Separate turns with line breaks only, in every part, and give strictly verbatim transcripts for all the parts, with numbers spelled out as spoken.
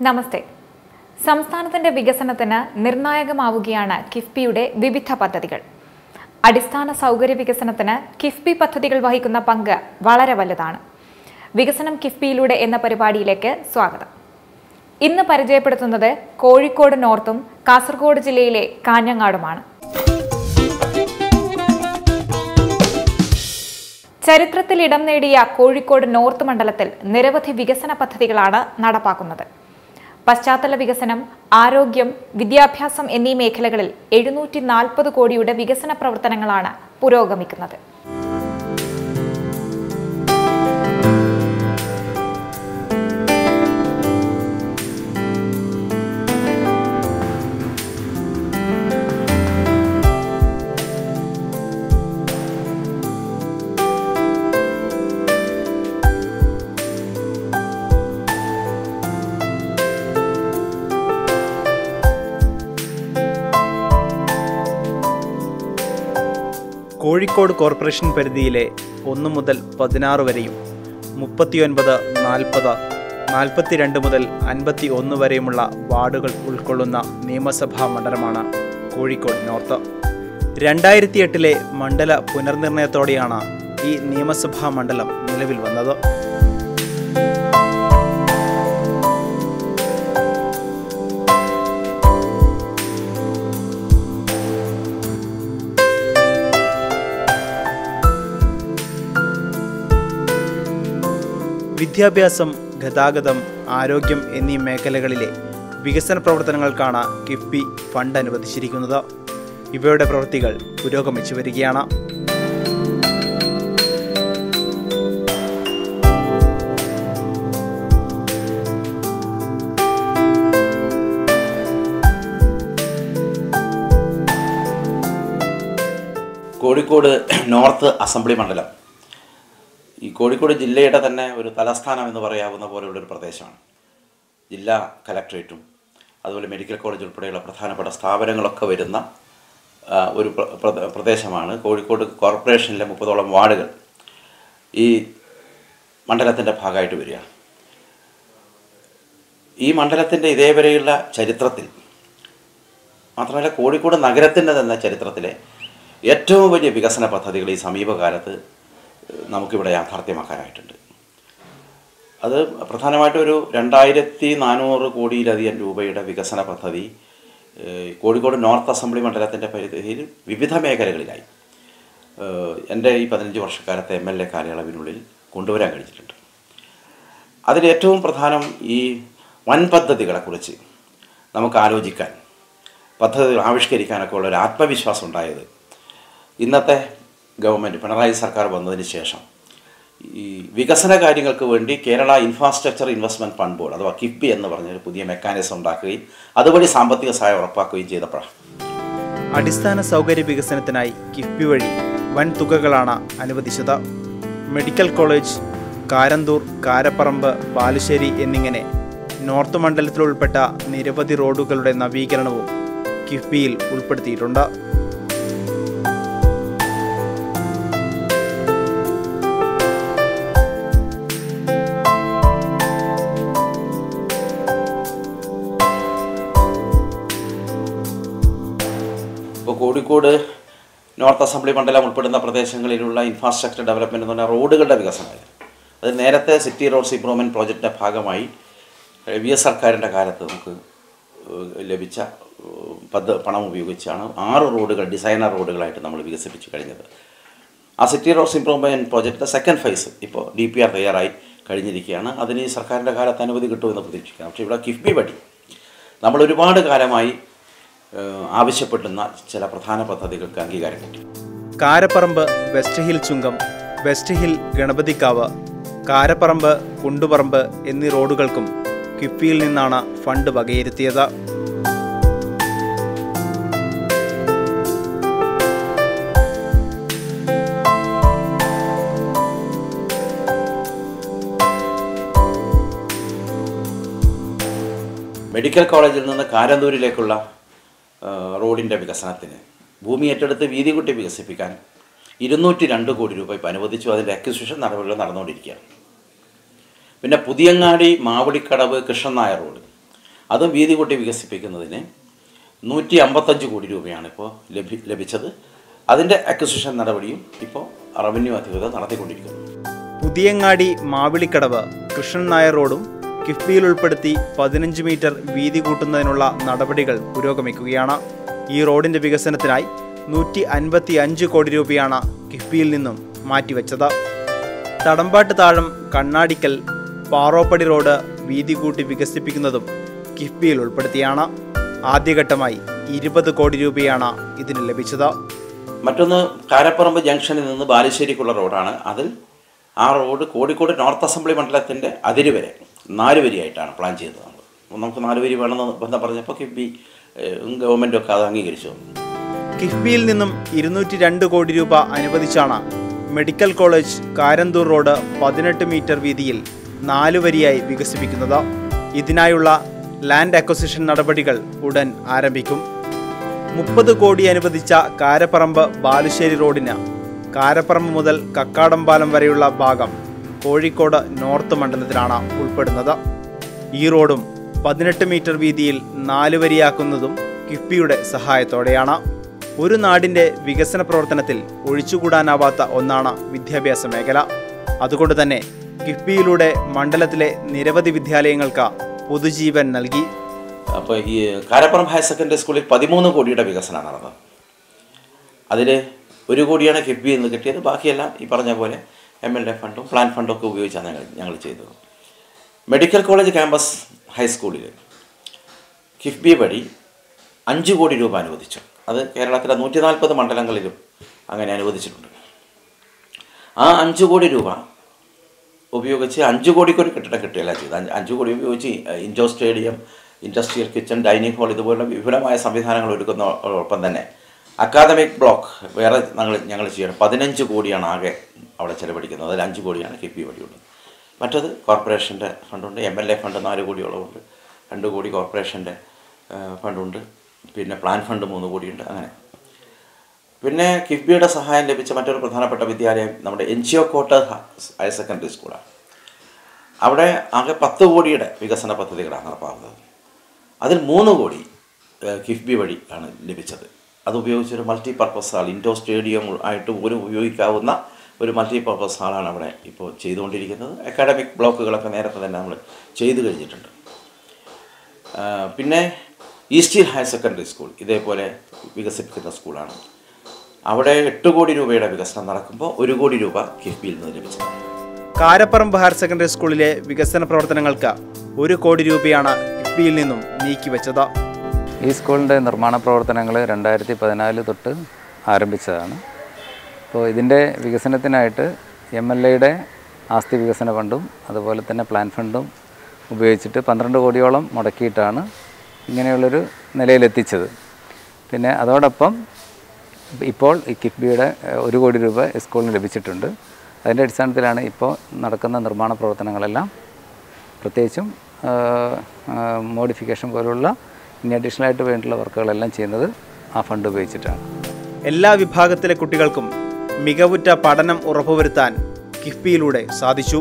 നമസ്തേ. സംസ്ഥാനത്തിന്റെ വികസനത്തിന് നിർണായകമാവുകയാണ് കിഫ്ബിയുടെ വിവിധ പദ്ധതികൾ. അടിസ്ഥാന സൗകര്യ വികസനത്തിന് കിഫ്ബി പദ്ധതികൾ വഹിക്കുന്ന പങ്ക് വളരെ വലുതാണ്. വികസനം കിഫ്ബിയിലൂടെ എന്ന പരിപാടിയിലേക്ക് സ്വാഗതം. ഇന്ന് പരിചയപ്പെടുത്തുന്നത് കോഴിക്കോട് നോർത്തും കാസർഗോഡ് ജില്ലയിലെ കാഞ്ഞങ്ങാടുമാണ്. ചരിത്രത്തിൽ ഇടം നേടിയ കോഴിക്കോട് നോർത്ത് മണ്ഡലത്തിൽ നിരവധി വികസന പദ്ധതികളാണ് നടപ്പാക്കുന്നത്. പശ്ചാത്തല വികസനം, ആരോഗ്യം, വിദ്യാഭ്യാസം എന്നീ മേഖലകളിൽ എഴുന്നൂറ്റി നാൽപ്പത് കോടിയുടെ വികസന പ്രവർത്തനങ്ങളാണ് പുരോഗമിക്കുന്നത്.
കോഴിക്കോട് കോർപ്പറേഷൻ പരിധിയിലെ ഒന്ന് മുതൽ പതിനാറ് വരെയും മുപ്പത്തിയൊൻപത്, നാൽപ്പത്, നാൽപ്പത്തിരണ്ട് മുതൽ അൻപത്തി ഒന്ന് വരെയുമുള്ള വാർഡുകൾ ഉൾക്കൊള്ളുന്ന നിയമസഭാ മണ്ഡലമാണ് കോഴിക്കോട് നോർത്ത്. രണ്ടായിരത്തി എട്ടിലെ മണ്ഡല പുനർനിർണയത്തോടെയാണ് ഈ നിയമസഭാ മണ്ഡലം നിലവിൽ വന്നത്. വിദ്യാഭ്യാസം, ഗതാഗതം, ആരോഗ്യം എന്നീ മേഖലകളിലെ വികസന പ്രവർത്തനങ്ങൾക്കാണ് കിഫ്ബി ഫണ്ട് അനുവദിച്ചിരിക്കുന്നത്. ഇവയുടെ പ്രവൃത്തികൾ പുരോഗമിച്ചു വരികയാണ്.
കോഴിക്കോട് നോർത്ത് അസംബ്ലി മണ്ഡലം ഈ കോഴിക്കോട് ജില്ലയുടെ തന്നെ ഒരു തലസ്ഥാനം എന്ന് പറയാവുന്ന പോലെയുള്ളൊരു പ്രദേശമാണ്. ജില്ലാ കലക്ട്രേറ്റും അതുപോലെ മെഡിക്കൽ കോളേജ് ഉൾപ്പെടെയുള്ള പ്രധാനപ്പെട്ട സ്ഥാപനങ്ങളൊക്കെ വരുന്ന ഒരു പ്രദേശമാണ് കോഴിക്കോട് കോർപ്പറേഷനിലെ മുപ്പതോളം വാർഡുകൾ ഈ മണ്ഡലത്തിൻ്റെ ഭാഗമായിട്ട് വരിക. ഈ മണ്ഡലത്തിൻ്റെ ഇതേവരെയുള്ള ചരിത്രത്തിൽ മാത്രമല്ല കോഴിക്കോട് നഗരത്തിൻ്റെ തന്നെ ചരിത്രത്തിലെ ഏറ്റവും വലിയ വികസന പദ്ധതികൾ ഈ സമീപകാലത്ത് നമുക്കിവിടെ യാഥാർത്ഥ്യമാക്കാനായിട്ടുണ്ട്. അത് പ്രധാനമായിട്ടും ഒരു രണ്ടായിരത്തി നാനൂറ് കോടിയിലധികം രൂപയുടെ വികസന പദ്ധതി കോഴിക്കോട് നോർത്ത് അസംബ്ലി മണ്ഡലത്തിൻ്റെ പരിധിയിൽ വിവിധ മേഖലകളിലായി എൻ്റെ ഈ പതിനഞ്ച് വർഷക്കാലത്തെ എം എൽ എ കാലയളവിനുള്ളിൽ കൊണ്ടുവരാൻ കഴിഞ്ഞിട്ടുണ്ട്. അതിലേറ്റവും പ്രധാനം ഈ വൻ പദ്ധതികളെക്കുറിച്ച് നമുക്ക് ആലോചിക്കാൻ, പദ്ധതികൾ ആവിഷ്കരിക്കാനൊക്കെ ഉള്ളൊരു ആത്മവിശ്വാസം ഉണ്ടായത് ഇന്നത്തെ ഗവൺമെൻറ് പിണറായി സർക്കാർ വന്നതിന് ശേഷം ഈ വികസന കാര്യങ്ങൾക്ക് വേണ്ടി Kerala infrastructure investment fund board അഥവാ കിഫ്ബി എന്ന് പറഞ്ഞൊരു പുതിയ മെക്കാനിസം ഉണ്ടാക്കുകയും അതുവഴി സാമ്പത്തിക സഹായം ഉറപ്പാക്കുകയും ചെയ്തപ്പോഴാണ്.
അടിസ്ഥാന സൗകര്യ വികസനത്തിനായി കിഫ്ബി വഴി വൻ തുകകളാണ് അനുവദിച്ചത്. മെഡിക്കൽ കോളേജ്, കാരന്തൂർ, കാരപ്പറമ്പ്, ബാലുശ്ശേരി എന്നിങ്ങനെ നോർത്ത് മണ്ഡലത്തിൽ ഉൾപ്പെട്ട നിരവധി റോഡുകളുടെ നവീകരണവും കിഫ്ബിയിൽ ഉൾപ്പെടുത്തിയിട്ടുണ്ട്.
ഇപ്പോൾ കോഴിക്കോട് നോർത്ത് അസംബ്ലി മണ്ഡലം ഉൾപ്പെടുന്ന പ്രദേശങ്ങളിലുള്ള ഇൻഫ്രാസ്ട്രക്ചർ ഡെവലപ്മെൻറ്റ് എന്ന് പറഞ്ഞാൽ റോഡുകളുടെ വികസനമായിരുന്നു. അത് നേരത്തെ സിറ്റി റോഡ്സ് ഇംപ്രൂവ്മെൻറ്റ് പ്രോജക്റ്റിൻ്റെ ഭാഗമായി വി എസ് സർക്കാരിൻ്റെ കാലത്ത് നമുക്ക് ലഭിച്ച പദ്ധ പണം ഉപയോഗിച്ചാണ് ആറ് റോഡുകൾ ഡിസൈനർ റോഡുകളായിട്ട് നമ്മൾ വികസിപ്പിച്ച് കഴിഞ്ഞത്. ആ സിറ്റി റോഡ്സ് ഇംപ്രൂവ്മെൻറ്റ് പ്രോജക്റ്റിൻ്റെ സെക്കൻഡ് ഫേസ് ഇപ്പോൾ ഡി പി ആർ തയ്യാറായി കഴിഞ്ഞിരിക്കുകയാണ്. അതിന് ഈ സർക്കാരിൻ്റെ കാലത്ത് അനുമതി കിട്ടുമെന്ന് പ്രതീക്ഷിക്കാം. പക്ഷേ ഇവിടെ കിഫ്ബി വഴി നമ്മൾ ഒരുപാട് കാലമായി ആവശ്യപ്പെടുന്ന ചില പ്രധാന പദ്ധതികൾക്ക് അംഗീകാരം കിട്ടി.
Karaparamba west hill Chungam, west hill Ganapathikavu, Karaparamba Kunduparamba എന്നീ റോഡുകൾക്കും കിഫ്ബിയിൽ നിന്നാണ് ഫണ്ട് വകയിരുത്തിയത്.
മെഡിക്കൽ കോളേജിൽ നിന്ന് കാരന്തൂരിലേക്കുള്ള റോഡിൻ്റെ വികസനത്തിന് ഭൂമി ഏറ്റെടുത്ത് വീതി കൂട്ടി വികസിപ്പിക്കാൻ ഇരുന്നൂറ്റി രണ്ട് കോടി രൂപ ഇപ്പോൾ അനുവദിച്ചു. അതിൻ്റെ അക്വിസിഷൻ നടപടികൾ നടന്നുകൊണ്ടിരിക്കുകയാണ്. പിന്നെ പുതിയങ്ങാടി മാവടിക്കടവ് കൃഷ്ണൻ നായർ റോഡ് അതും വീതി കൂട്ടി വികസിപ്പിക്കുന്നതിന് നൂറ്റി അമ്പത്തഞ്ച് കോടി രൂപയാണ് ഇപ്പോൾ ലഭി ലഭിച്ചത്. അതിൻ്റെ അക്വിസിഷൻ നടപടിയും ഇപ്പോൾ റവന്യൂ അധികൃതർ നടത്തിക്കൊണ്ടിരിക്കുന്നു.
പുതിയങ്ങാടി മാവിളിക്കടവ് കൃഷ്ണൻ നായർ റോഡും കിഫ്ബിയിൽ ഉൾപ്പെടുത്തി പതിനഞ്ച് മീറ്റർ വീതി കൂട്ടുന്നതിനുള്ള നടപടികൾ പുരോഗമിക്കുകയാണ്. ഈ റോഡിൻ്റെ വികസനത്തിനായി നൂറ്റി അൻപത്തി അഞ്ച് കോടി രൂപയാണ് കിഫ്ബിയിൽ നിന്നും മാറ്റിവെച്ചത്. തടമ്പാട്ട് താഴം കണ്ണാടിക്കൽ പാറോപ്പടി റോഡ് വീതി കൂട്ടി വികസിപ്പിക്കുന്നതും കിഫ്ബിയിൽ ഉൾപ്പെടുത്തിയാണ്. ആദ്യഘട്ടമായി ഇരുപത് കോടി രൂപയാണ് ഇതിന് ലഭിച്ചത്.
മറ്റൊന്ന് കാരപ്പറമ്പ് ജംഗ്ഷനിൽ നിന്ന് ബാലുശ്ശേരിക്കുള്ള റോഡാണ്. അതിൽ ആ റോഡ് കോഴിക്കോട് നോർത്ത് അസംബ്ലി മണ്ഡലത്തിൻ്റെ അതിര് വരെ നാല് വരിയായിട്ടാണ് പ്ലാൻ ചെയ്തത്. നമ്മൾ നമുക്ക് നാല് വരി വേണമെന്ന് ബന്ധം പറഞ്ഞപ്പോൾ കിഫ്ബി ഗവൺമെൻറ്റൊക്കെ അത് അംഗീകരിച്ചു.
കിഫ്ബിയിൽ നിന്നും ഇരുന്നൂറ്റി രണ്ട് കോടി രൂപ അനുവദിച്ചാണ് മെഡിക്കൽ കോളേജ് കാരന്തൂർ റോഡ് പതിനെട്ട് മീറ്റർ വീതിയിൽ നാല് വരിയായി വികസിപ്പിക്കുന്നത്. ഇതിനായുള്ള ലാൻഡ് അക്വസിഷൻ നടപടികൾ ഉടൻ ആരംഭിക്കും. മുപ്പത് കോടി അനുവദിച്ച കാരപ്പറമ്പ് ബാലുശ്ശേരി റോഡിന് കാരപ്പറമ്പ് മുതൽ കക്കാടംപാലം വരെയുള്ള ഭാഗം കോഴിക്കോട് നോർത്ത് മണ്ഡലത്തിലാണ് ഉൾപ്പെടുന്നത്. ഈ റോഡും പതിനെട്ട് മീറ്റർ വീതിയിൽ നാല് വരിയാക്കുന്നതും കിഫ്ബിയുടെ സഹായത്തോടെയാണ്. ഒരു നാടിൻ്റെ വികസന പ്രവർത്തനത്തിൽ ഒഴിച്ചുകൂടാനാവാത്ത ഒന്നാണ് വിദ്യാഭ്യാസ മേഖല. അതുകൊണ്ട് തന്നെ കിഫ്ബിയിലൂടെ മണ്ഡലത്തിലെ നിരവധി വിദ്യാലയങ്ങൾക്ക് പൊതുജീവൻ നൽകി.
അപ്പോൾ ഈ കാരപ്പുറം ഹയർ സെക്കൻഡറി സ്കൂളിൽ പതിമൂന്ന് കോടിയുടെ വികസനമാണ് നടന്നത്. അതിൽ ഒരു കോടിയാണ് കിഫ്ബിയിൽ നിന്ന് കിട്ടിയത്. ബാക്കിയെല്ലാം ഈ പറഞ്ഞ പോലെ എം എൽ എ ഫണ്ടും പ്ലാൻ ഫണ്ടും ഒക്കെ ഉപയോഗിച്ചാണ് ഞങ്ങൾ ഞങ്ങൾ ചെയ്തത്. മെഡിക്കൽ കോളേജ് ക്യാമ്പസ് ഹൈസ്കൂളിൽ കിഫ്ബി വഴി അഞ്ച് കോടി രൂപ അനുവദിച്ചു. അത് കേരളത്തിലെ നൂറ്റി നാൽപ്പത് മണ്ഡലങ്ങളിലും അങ്ങനെ അനുവദിച്ചിട്ടുണ്ട്. ആ അഞ്ച് കോടി രൂപ ഉപയോഗിച്ച് അഞ്ച് കോടിക്കൊരു കെട്ടിടം കിട്ടുകയല്ല ചെയ്ത്. അഞ്ച് അഞ്ച് കോടി ഉപയോഗിച്ച് indoor stadium, industrial kitchen, dining hall ഇതുപോലുള്ള വിപുലമായ സംവിധാനങ്ങൾ ഒരുക്കുന്നതോടൊപ്പം തന്നെ അക്കാദമിക് ബ്ലോക്ക് വേറെ ഞങ്ങൾ ഞങ്ങൾ ചെയ്യണം. പതിനഞ്ച് കോടിയാണ് ആകെ അവിടെ ചെലവഴിക്കുന്നത്. അതിൽ അഞ്ച് കോടിയാണ് കിഫ്ബി വഴിയുള്ളത്. മറ്റത് കോർപ്പറേഷൻ്റെ ഫണ്ടുണ്ട്, എം എൽ എ ഫണ്ട് നാല് കോടിയോളമുണ്ട്, രണ്ട് കോടി കോർപ്പറേഷൻ്റെ ഫണ്ടുണ്ട്, പിന്നെ പ്ലാൻ ഫണ്ട് മൂന്ന് കോടിയുണ്ട്. അങ്ങനെ പിന്നെ കിഫ്ബിയുടെ സഹായം ലഭിച്ച മറ്റൊരു പ്രധാനപ്പെട്ട വിദ്യാലയം നമ്മുടെ എൻജിഒക്കോട്ട് ഹയർ സെക്കൻഡറി സ്കൂളാണ്. അവിടെ ആകെ പത്ത് കോടിയുടെ വികസന പദ്ധതികളാണ് നടപ്പാക്കുന്നത്. അതിൽ മൂന്ന് കോടി കിഫ്ബി വഴി ആണ് ലഭിച്ചത്. അത് ഉപയോഗിച്ചൊരു multi purpose hall, indoor stadium ആയിട്ട് പോലും ഉപയോഗിക്കാവുന്ന ഒരു മൾട്ടി പർപ്പസ് ഹാളാണ് അവിടെ ഇപ്പോൾ ചെയ്തുകൊണ്ടിരിക്കുന്നത്. അക്കാഡമിക് ബ്ലോക്കുകളൊക്കെ നേരത്തെ തന്നെ നമ്മൾ ചെയ്തു കഴിഞ്ഞിട്ടുണ്ട്. പിന്നെ east hill higher secondary school ഇതേപോലെ വികസിപ്പിക്കുന്ന സ്കൂളാണ്. അവിടെ എട്ട് കോടി രൂപയുടെ വികസനം നടക്കുമ്പോൾ ഒരു കോടി രൂപ കിഫ്ബിയിൽ നിന്ന് ലഭിച്ചത്.
കാരപ്പറമ്പ് ഹയർ സെക്കൻഡറി സ്കൂളിലെ വികസന പ്രവർത്തനങ്ങൾക്ക് ഒരു കോടി രൂപയാണ് കിഫ്ബിയിൽ നിന്നും നീക്കിവെച്ചത്.
ഈ സ്കൂളിൻ്റെ നിർമ്മാണ പ്രവർത്തനങ്ങൾ രണ്ടായിരത്തി പതിനാല് തൊട്ട് ആരംഭിച്ചതാണ്. അപ്പോൾ ഇതിൻ്റെ വികസനത്തിനായിട്ട് എം എൽ എയുടെ ആസ്തി വികസന ഫണ്ടും അതുപോലെ തന്നെ പ്ലാൻ ഫണ്ടും ഉപയോഗിച്ചിട്ട് പന്ത്രണ്ട് കോടിയോളം മുടക്കിയിട്ടാണ് ഇങ്ങനെയുള്ളൊരു നിലയിലെത്തിച്ചത്. പിന്നെ അതോടൊപ്പം ഇപ്പോൾ ഈ കിഫ്ബിയുടെ ഒരു കോടി രൂപ സ്കൂളിന് ലഭിച്ചിട്ടുണ്ട്. അതിൻ്റെ അടിസ്ഥാനത്തിലാണ് ഇപ്പോൾ നടക്കുന്ന നിർമ്മാണ പ്രവർത്തനങ്ങളെല്ലാം, പ്രത്യേകിച്ചും മോഡിഫിക്കേഷൻ പോലുള്ള ഇനി അഡീഷണലായിട്ട് വേണ്ടിയുള്ള വർക്കുകളെല്ലാം ചെയ്യുന്നത് ആ ഫണ്ട് ഉപയോഗിച്ചിട്ടാണ്.
എല്ലാ വിഭാഗത്തിലെ കുട്ടികൾക്കും മികവുറ്റ പഠനം ഉറപ്പുവരുത്താൻ കിഫ്ബിയിലൂടെ സാധിച്ചു.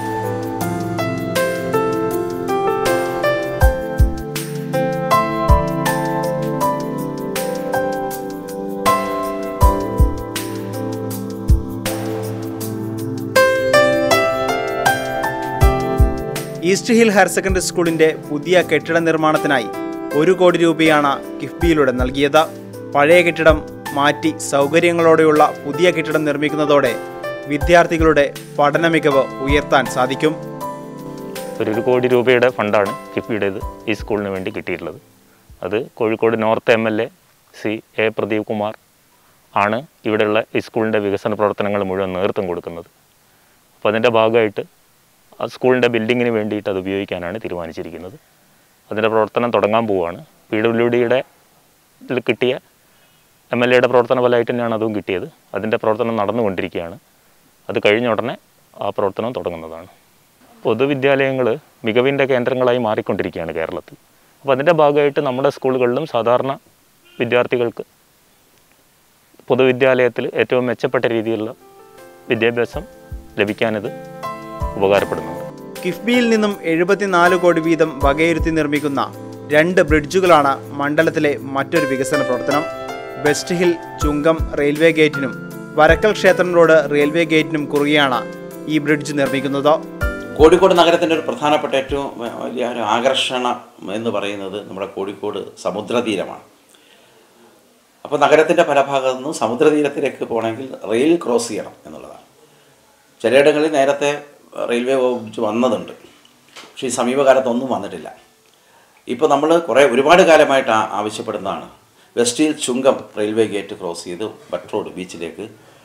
ഈസ്റ്റ് ഹിൽ ഹയർ സെക്കൻഡറി സ്കൂളിൻ്റെ പുതിയ കെട്ടിട നിർമ്മാണത്തിനായി ഒരു കോടി രൂപയാണ് കിഫ്ബിയിലൂടെ നൽകിയത്. പഴയ കെട്ടിടം മാറ്റി സൗകര്യങ്ങളോടെയുള്ള പുതിയ കെട്ടിടം നിർമ്മിക്കുന്നതോടെ വിദ്യാർത്ഥികളുടെ പഠന മികവ് ഉയർത്താൻ സാധിക്കും.
ഒരു കോടി രൂപയുടെ ഫണ്ടാണ് കിഫ്ബിയുടേത് ഈ സ്കൂളിന് വേണ്ടി കിട്ടിയിട്ടുള്ളത്. അത് Kozhikode north M L A C A Pradeep Kumar ആണ് ഇവിടെയുള്ള ഈ സ്കൂളിൻ്റെ വികസന പ്രവർത്തനങ്ങൾ മുഴുവൻ നേതൃത്വം കൊടുക്കുന്നത്. അപ്പോൾ അതിൻ്റെ ഭാഗമായിട്ട് ആ സ്കൂളിൻ്റെ ബിൽഡിങ്ങിന് വേണ്ടിയിട്ട് അത് ഉപയോഗിക്കാനാണ് തീരുമാനിച്ചിരിക്കുന്നത്. അതിൻ്റെ പ്രവർത്തനം തുടങ്ങാൻ പോവുകയാണ്. പി ഡബ്ല്യു ഡിയുടെ ഇതിൽ കിട്ടിയ എം എൽ എയുടെ പ്രവർത്തന ഫലമായിട്ട് തന്നെയാണ് അതും കിട്ടിയത്. അതിൻ്റെ പ്രവർത്തനം നടന്നുകൊണ്ടിരിക്കുകയാണ്. അത് കഴിഞ്ഞ ഉടനെ ആ പ്രവർത്തനം തുടങ്ങുന്നതാണ്. പൊതുവിദ്യാലയങ്ങൾ മികവിൻ്റെ കേന്ദ്രങ്ങളായി മാറിക്കൊണ്ടിരിക്കുകയാണ് കേരളത്തിൽ. അപ്പോൾ അതിൻ്റെ ഭാഗമായിട്ട് നമ്മുടെ സ്കൂളുകളിലും സാധാരണ വിദ്യാർത്ഥികൾക്ക് പൊതുവിദ്യാലയത്തിൽ ഏറ്റവും മെച്ചപ്പെട്ട രീതിയിലുള്ള വിദ്യാഭ്യാസം ലഭിക്കാനിത് ഉപകാരപ്പെടുന്നുണ്ട്.
കിഫ്ബിയിൽ നിന്നും എഴുപത്തിനാല് കോടി വീതം വകയിരുത്തി നിർമ്മിക്കുന്ന രണ്ട് ബ്രിഡ്ജുകളാണ് മണ്ഡലത്തിലെ മറ്റൊരു വികസന പ്രവർത്തനം. വെസ്റ്റ് ഹിൽ ചുങ്കം റെയിൽവേ ഗേറ്റിനും വരക്കൽ ക്ഷേത്രം റോഡ് റെയിൽവേ ഗേറ്റിനും കുറുകെയാണ് ഈ ബ്രിഡ്ജ് നിർമ്മിക്കുന്നത്.
കോഴിക്കോട് നഗരത്തിൻ്റെ ഒരു പ്രധാനപ്പെട്ട ഏറ്റവും വലിയ ഒരു ആകർഷണം എന്ന് പറയുന്നത് നമ്മുടെ കോഴിക്കോട് സമുദ്രതീരമാണ്. അപ്പോൾ നഗരത്തിൻ്റെ പല ഭാഗത്തു നിന്നും സമുദ്രതീരത്തിലേക്ക് പോകണമെങ്കിൽ റെയിൽ ക്രോസ് ചെയ്യണം എന്നുള്ളതാണ്. ചിലയിടങ്ങളിൽ നേരത്തെ റെയിൽവേ ബ്രിഡ്ജ് വന്നതുണ്ട്, പക്ഷേ ഈ സമീപകാലത്തൊന്നും വന്നിട്ടില്ല. ഇപ്പോൾ നമ്മൾ കുറേ ഒരുപാട് കാലമായിട്ട് ആവശ്യപ്പെടുന്നതാണ് west hill Chungam railway gate cross ചെയ്ത് ബട്ട് റോഡ് ബീച്ചിലേക്ക്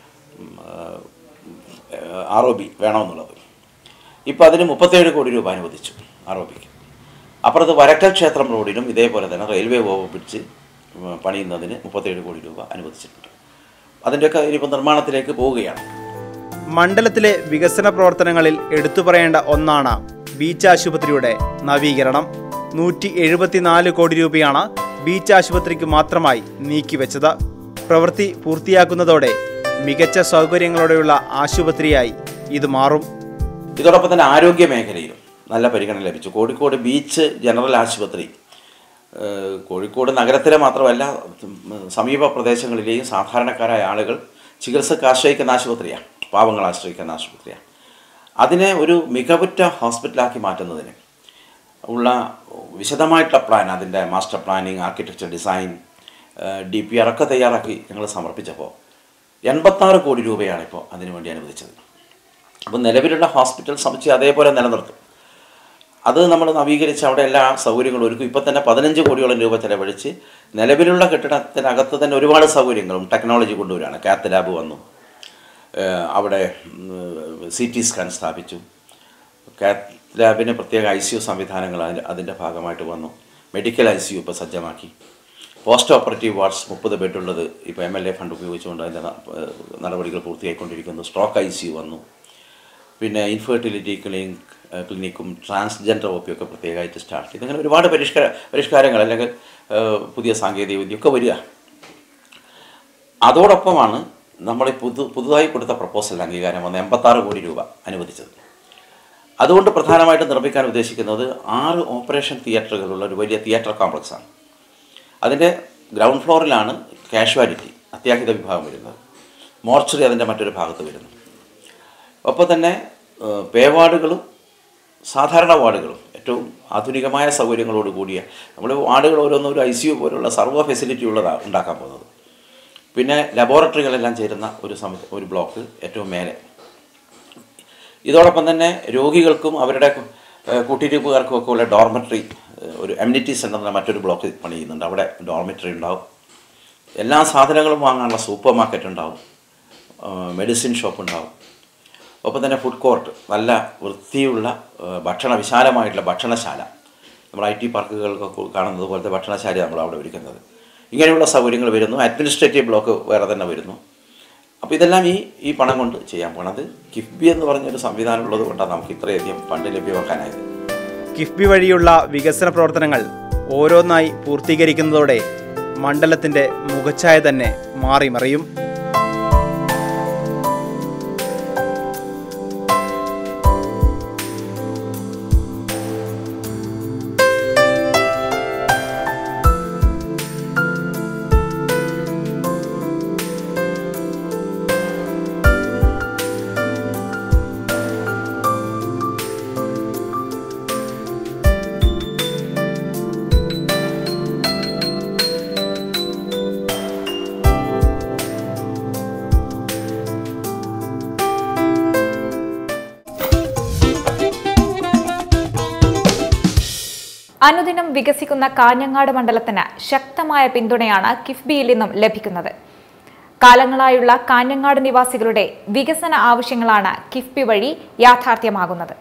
ആർ ഒ ബി വേണമെന്നുള്ളത്. ഇപ്പോൾ അതിന് മുപ്പത്തേഴ് കോടി രൂപ അനുവദിച്ചു ആർ ഒ ബിക്ക്. അപ്പുറത്ത് വരക്കൽ ക്ഷേത്രം റോഡിനും ഇതേപോലെ തന്നെ റെയിൽവേ ഓവർ ബ്രിഡ്ജ് പണിയുന്നതിന് മുപ്പത്തേഴ് കോടി രൂപ അനുവദിച്ചിട്ടുണ്ട്. അതിൻ്റെയൊക്കെ ഇനിയിപ്പോൾ നിർമ്മാണത്തിലേക്ക് പോവുകയാണ്.
മണ്ഡലത്തിലെ വികസന പ്രവർത്തനങ്ങളിൽ എടുത്തു പറയേണ്ട ഒന്നാണ് ബീച്ച് ആശുപത്രിയുടെ നവീകരണം. നൂറ്റി എഴുപത്തിനാല് കോടി രൂപയാണ് ബീച്ച് ആശുപത്രിക്ക് മാത്രമായി നീക്കിവെച്ചത്. പ്രവൃത്തി പൂർത്തിയാക്കുന്നതോടെ മികച്ച സൗകര്യങ്ങളോടെയുള്ള ആശുപത്രിയായി ഇത് മാറും.
ഇതോടൊപ്പം തന്നെ ആരോഗ്യ മേഖലയിലും നല്ല പരിഗണന ലഭിച്ചു. കോഴിക്കോട് ബീച്ച് ജനറൽ ആശുപത്രി കോഴിക്കോട് നഗരത്തിലെ മാത്രമല്ല സമീപ പ്രദേശങ്ങളിലെയും സാധാരണക്കാരായ ആളുകൾ ചികിത്സക്ക് ആശ്രയിക്കുന്ന ആശുപത്രിയാണ്, പാവങ്ങൾ ആശ്രയിക്കുന്ന ആശുപത്രിയാണ്. അതിനെ ഒരു മികവുറ്റ ഹോസ്പിറ്റലാക്കി മാറ്റുന്നതിന് ഉള്ള വിശദമായിട്ടുള്ള പ്ലാൻ, അതിൻ്റെ master planning, architecture design, D P R ഒക്കെ തയ്യാറാക്കി ഞങ്ങൾ സമർപ്പിച്ചപ്പോൾ എൺപത്താറ് കോടി രൂപയാണ് ഇപ്പോൾ അതിനുവേണ്ടി അനുവദിച്ചത്. അപ്പോൾ നിലവിലുള്ള ഹോസ്പിറ്റൽ സമുച്ചയം അതേപോലെ നിലനിർത്തും. അത് നമ്മൾ നവീകരിച്ച് അവിടെ എല്ലാ സൗകര്യങ്ങളും ഒരുക്കും. ഇപ്പോൾ തന്നെ പതിനഞ്ച് കോടിയോളം രൂപ ചിലവഴിച്ച് നിലവിലുള്ള കെട്ടിടത്തിനകത്ത് തന്നെ ഒരുപാട് സൗകര്യങ്ങളും ടെക്നോളജി കൊണ്ടുവരികയാണ്. കാത്ത് ലാബ് വന്നു, അവിടെ സി ടി സ്കാൻ സ്ഥാപിച്ചു, കാത്ത് ലാബിന് പ്രത്യേക ഐ സി യു സംവിധാനങ്ങൾ അതിൻ്റെ അതിൻ്റെ ഭാഗമായിട്ട് വന്നു. മെഡിക്കൽ ഐ സി യു ഇപ്പോൾ സജ്ജമാക്കി. പോസ്റ്റ് ഓപ്പറേറ്റീവ് വാർഡ്സ് മുപ്പത് ബെഡുള്ളത് ഇപ്പോൾ എം എൽ എ ഫണ്ട് ഉപയോഗിച്ചുകൊണ്ട് അതിൻ്റെ നടപടികൾ പൂർത്തിയായിക്കൊണ്ടിരിക്കുന്നു. സ്ട്രോക്ക് ഐ സി യു വന്നു. പിന്നെ ഇൻഫെർട്ടിലിറ്റി ക്ലിനിക് ക്ലിനിക്കും ട്രാൻസ്ജെൻഡർ ഒ പി ഒക്കെ പ്രത്യേകമായിട്ട് സ്റ്റാർട്ട് ചെയ്തു. അങ്ങനെ ഒരുപാട് പരിഷ്കാര പരിഷ്കാരങ്ങൾ അല്ലെങ്കിൽ പുതിയ സാങ്കേതിക വിദ്യയൊക്കെ വരിക. അതോടൊപ്പമാണ് നമ്മൾ പുതു പുതുതായി കൊടുത്ത പ്രപ്പോസൽ അംഗീകാരം വന്ന് എൺപത്താറ് കോടി രൂപ അനുവദിച്ചത്. അതുകൊണ്ട് പ്രധാനമായിട്ടും നിർമ്മിക്കാൻ ഉദ്ദേശിക്കുന്നത് ആറ് ഓപ്പറേഷൻ തിയേറ്ററുകളുള്ള ഒരു വലിയ തിയേറ്റർ കോംപ്ലക്സാണ്. അതിൻ്റെ ഗ്രൗണ്ട് ഫ്ലോറിലാണ് കാഷ്വാലിറ്റി അത്യാഹിത വിഭാഗം വരുന്നത്, മോർച്ചറി അതിൻ്റെ മറ്റൊരു ഭാഗത്ത് വരുന്നു. ഒപ്പം തന്നെ പേ വാർഡുകളും സാധാരണ വാർഡുകളും ഏറ്റവും ആധുനികമായ സൗകര്യങ്ങളോട് കൂടിയ നമ്മൾ വാർഡുകൾ ഓരോന്നും ഒരു ഐ സി യു പോലുള്ള സർവ്വ ഫെസിലിറ്റി ഉള്ളതാണ് ഉണ്ടാക്കാൻ പോകുന്നത്. പിന്നെ ലബോറട്ടറികളെല്ലാം ചേരുന്ന ഒരു സമ ഒരു ബ്ലോക്ക് ഏറ്റവും മേലെ. ഇതോടൊപ്പം തന്നെ രോഗികൾക്കും അവരുടെ കൂട്ടിരിപ്പുകാർക്കും ഒക്കെ ഉള്ള ഡോർമെട്രി, ഒരു എമ്യൂണിറ്റി സെൻ്റർ എന്ന മറ്റൊരു ബ്ലോക്ക് പണിയുന്നുണ്ട്. അവിടെ ഡോർമെട്രി ഉണ്ടാവും. എല്ലാ സാധനങ്ങളും വാങ്ങാനുള്ള സൂപ്പർ മാർക്കറ്റ് ഉണ്ടാവും, മെഡിസിൻ ഷോപ്പ് ഉണ്ടാവും. ഒപ്പം തന്നെ ഫുഡ് കോർട്ട്, നല്ല വൃത്തിയുള്ള ഭക്ഷണ വിശാലമായിട്ടുള്ള ഭക്ഷണശാല, നമ്മൾ ഐ ടി പാർക്കുകൾക്കൊക്കെ കാണുന്നത് പോലത്തെ ഭക്ഷണശാല നമ്മൾ അവിടെ ഒരുക്കുന്നത്. ഇങ്ങനെയുള്ള സൗകര്യങ്ങൾ വരുന്നു. അഡ്മിനിസ്ട്രേറ്റീവ് ബ്ലോക്ക് വേറെ തന്നെ വരുന്നു. അപ്പോൾ ഇതെല്ലാം ഈ ഈ പണം കൊണ്ട് ചെയ്യാൻ പോണത്. കിഫ്ബി എന്ന് പറഞ്ഞൊരു സംവിധാനം ഉള്ളത് കൊണ്ടാണ് നമുക്ക് ഇത്രയധികം ഫണ്ട് ലഭ്യമാക്കാനായത്.
കിഫ്ബി വഴിയുള്ള വികസന പ്രവർത്തനങ്ങൾ ഓരോന്നായി പൂർത്തീകരിക്കുന്നതോടെ മണ്ഡലത്തിൻ്റെ മുഖച്ഛായ തന്നെ മാറിമറിയും.
അനുദിനം വികസിക്കുന്ന കാഞ്ഞങ്ങാട് മണ്ഡലത്തിന് ശക്തമായ പിന്തുണയാണ് കിഫ്ബിയിൽ നിന്നും ലഭിക്കുന്നത്. കാലങ്ങളായുള്ള കാഞ്ഞങ്ങാട് നിവാസികളുടെ വികസന ആവശ്യങ്ങളാണ് കിഫ്ബി വഴി യാഥാർത്ഥ്യമാകുന്നത്.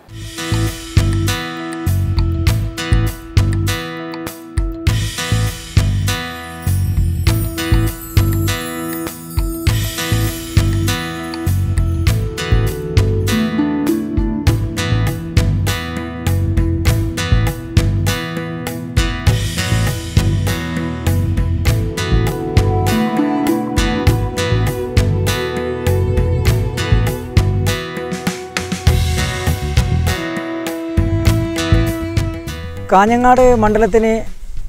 കാഞ്ഞങ്ങാട് മണ്ഡലത്തിന്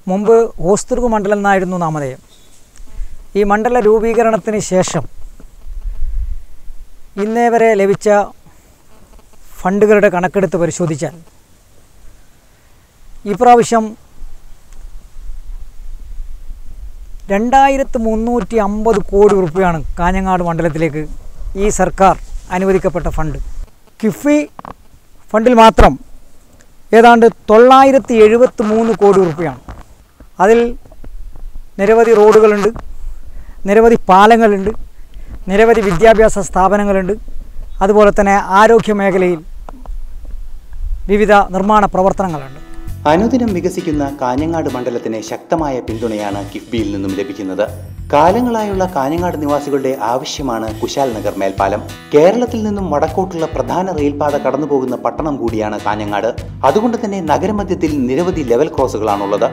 മുമ്പ് ഹോസ്ദുർഗ് മണ്ഡലം എന്നായിരുന്നു നാമധേയം. ഈ മണ്ഡല രൂപീകരണത്തിന് ശേഷം ഇന്നേ വരെ ലഭിച്ച ഫണ്ടുകളുടെ കണക്കെടുത്ത് പരിശോധിച്ചാൽ ഈ പ്രാവശ്യം രണ്ടായിരത്തി മുന്നൂറ്റി അമ്പത് കോടി രൂപയാണ് കാഞ്ഞങ്ങാട് മണ്ഡലത്തിലേക്ക് ഈ സർക്കാർ അനുവദിക്കപ്പെട്ട ഫണ്ട്. കിഫ്ബി ഫണ്ടിൽ മാത്രം ഏതാണ്ട് തൊള്ളായിരത്തി എഴുപത്തി മൂന്ന് കോടി രൂപയാണ്. അതിൽ നിരവധി റോഡുകളുണ്ട്, നിരവധി പാലങ്ങളുണ്ട്, നിരവധി വിദ്യാഭ്യാസ സ്ഥാപനങ്ങളുണ്ട്. അതുപോലെ തന്നെ ആരോഗ്യ മേഖലയിൽ വിവിധ നിർമ്മാണ പ്രവർത്തനങ്ങളുണ്ട്.
അനുദിനം വികസിക്കുന്ന കാഞ്ഞങ്ങാട് മണ്ഡലത്തിന് ശക്തമായ പിന്തുണയാണ് കിഫ്ബിയിൽ നിന്നും ലഭിക്കുന്നത്. കാലങ്ങളായുള്ള കാഞ്ഞങ്ങാട് നിവാസികളുടെ ആവശ്യമാണ് കുശാൽ നഗർ മേൽപ്പാലം. കേരളത്തിൽ നിന്നും വടക്കോട്ടുള്ള പ്രധാന റെയിൽപാത കടന്നുപോകുന്ന പട്ടണം കൂടിയാണ് കാഞ്ഞങ്ങാട്. അതുകൊണ്ട് തന്നെ നഗരമധ്യത്തിൽ നിരവധി ലെവൽ ക്രോസുകളാണുള്ളത്.